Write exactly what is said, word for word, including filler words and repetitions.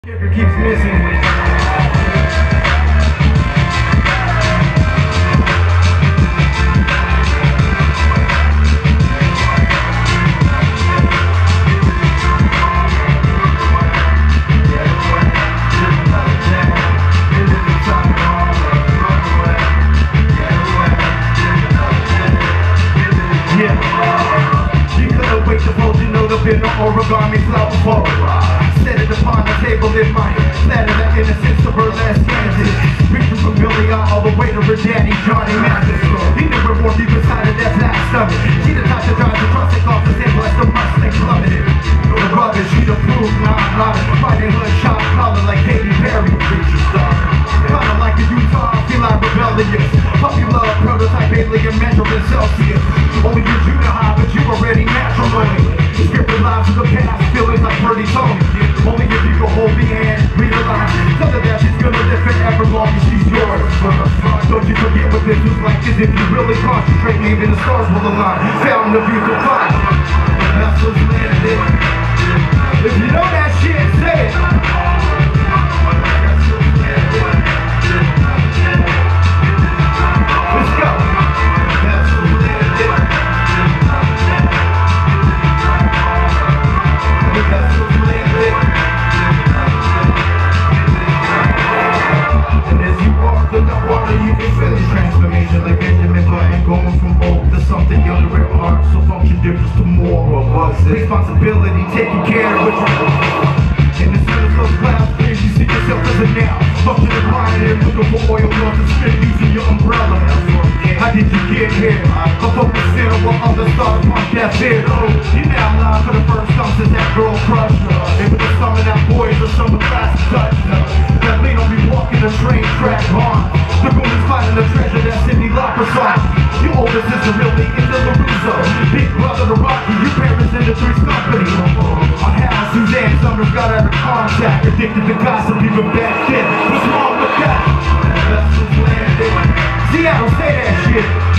Kicker keeps missing. In the origami flower fall. Set it upon the table in my platter that innocence of her last chances. Reaching from Billy all the way to her daddy, Johnny Mathis. He never more deep inside of that flat stomach. She the type to drive the truck and off the table like the Mustang loving it. No rubbish, she the proof, nah, I'm not fighting hood shot collar like Katy Perry. Preacher star. Kinda like a Utah, feel like rebellious. Puppy love, prototype alien measuring Celsius. Only gives you the high, but you already matrimony. Skipping lives of the past, feelings like Purdy Tony. Only if you can hold me and realize tell her that she's gonna live forever long as she's yours. Don't you forget what this was like, cause if you really concentrate, maybe the stars will align. Found the view to find. Vessels landed. If you know that shit, say it. Let's go. Vessels landed. And as you walk in the water, you can feel the transformation like Benjamin Button, going from old to something young to rare heart, so function difference to more. What was it? Responsibility, taking care of it. And as soon as those clouds clear, you see yourself as a now. Function of lying there, looking for oil on the spin, using your umbrella. How did you get here? I'm focusing on what other stars want that bit. Oh, you now live for the first time since that girl crushed her. Able to summon that boys or some class touch her. That lean on me walking the train track on. The room is finding the treasure that Cindy Lauper saw. Your older sister really into LaRusso. Big brother to Rocky, your parents in the Three's Company. On how Suzanne Summers got out of contact. Addicted to gossip even back then. What's wrong with that? Vessels landed. Seattle, say that shit.